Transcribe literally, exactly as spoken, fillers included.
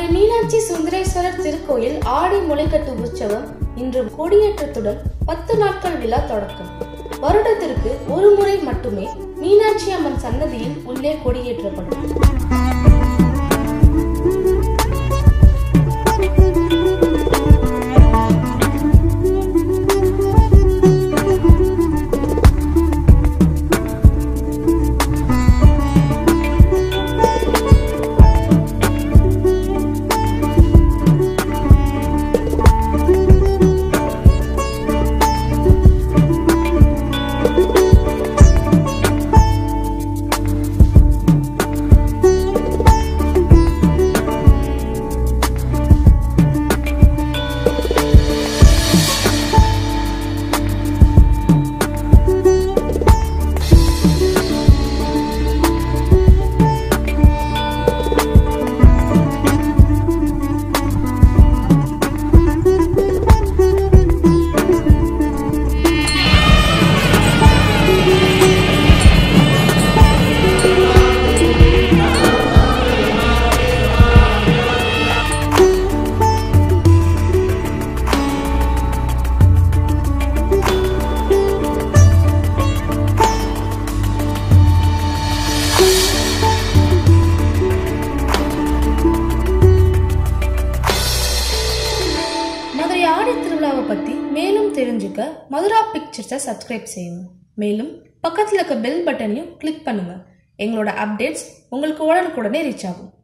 மதுரை மீனாட்சி சுந்தரேஸ்வரர் திருக்கோயில் ஆடி முளைக்கட்டு உற்சவம் இன்று கொடியேற்றத்துடன் பத்து நாட்கள் விழா தொடக்கம். வருடத்திற்கு ஒரு முறை மட்டுமே மீனாட்சி அம்மன் சன்னதியில் உள்ளே கொடியேற்றப்படும். மதுரை ஆடி திருவிழாவை பத்தி மேலும் தெரிஞ்சுக்க மதுரா பிக்சர்ஸை சப்ஸ்கிரைப் செய்யுங்க. மேலும் பக்கத்தில் இருக்க பெல் பட்டனையும் கிளிக் பண்ணுங்க. எங்களோட அப்டேட்ஸ் உங்களுக்கு உடனுக்குடனே ரீச் ஆகும்.